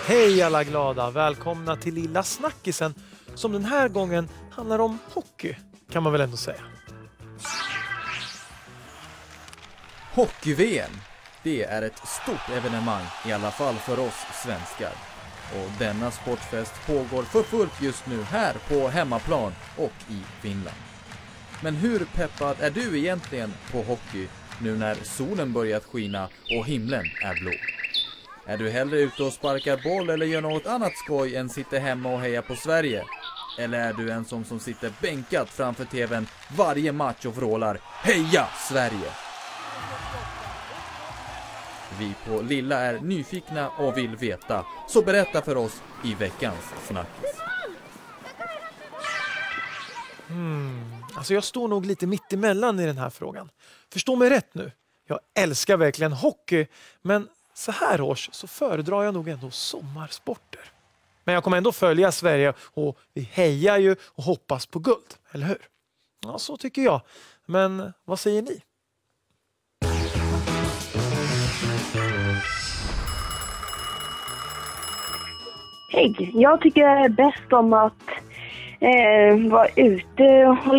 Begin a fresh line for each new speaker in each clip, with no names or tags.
Hej alla glada, välkomna till Lilla Snackisen som den här gången handlar om hockey, kan man väl ändå säga.
Hockey-VM, det är ett stort evenemang, i alla fall för oss svenskar. Och denna sportfest pågår för fullt just nu här på hemmaplan och i Finland. Men hur peppad är du egentligen på hockey nu när solen börjat skina och himlen är blå? Är du hellre ute och sparkar boll eller gör något annat skoj än sitter hemma och hejar på Sverige? Eller är du en som sitter bänkat framför tvn varje match och vrålar Heja Sverige? Vi på Lilla är nyfikna och vill veta, så berätta för oss i veckans snackis.
Alltså jag står nog lite mitt emellan i den här frågan. Förstå mig rätt nu, jag älskar verkligen hockey, men så här års så föredrar jag nog ändå sommarsporter. Men jag kommer ändå följa Sverige och vi hejar ju och hoppas på guld, eller hur? Ja, så tycker jag. Men vad säger ni?
Hej, jag tycker bäst om att vara ute och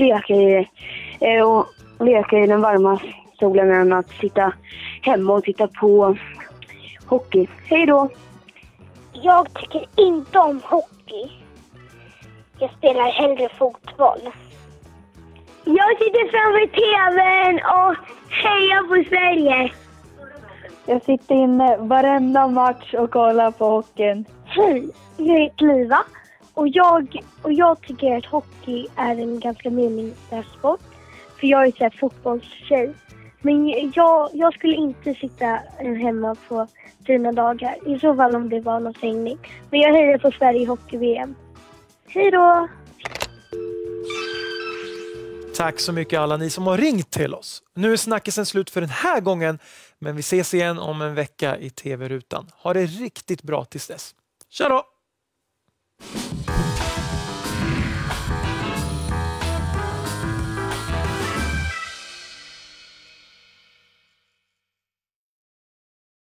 leka i den varma solen än att sitta hemma och titta på hockey. Hej då!
Jag tycker inte om hockey. Jag spelar hellre fotboll.
Jag sitter framför tvn och hejar på Sverige.
Jag sitter inne varenda match och kollar på hockeyn.
Hej, jag heter Liva och jag tycker att hockey är en ganska meningslös sport. För jag är så här fotbollstjej. Men jag skulle inte sitta hemma på fina dagar. I så fall om det var någon sängning. Men jag hejar på Sverige i hockey-VM. Hej då!
Tack så mycket alla ni som har ringt till oss. Nu är snackisen slut för den här gången, men vi ses igen om en vecka i TV-rutan. Ha det riktigt bra tills dess. Tja då!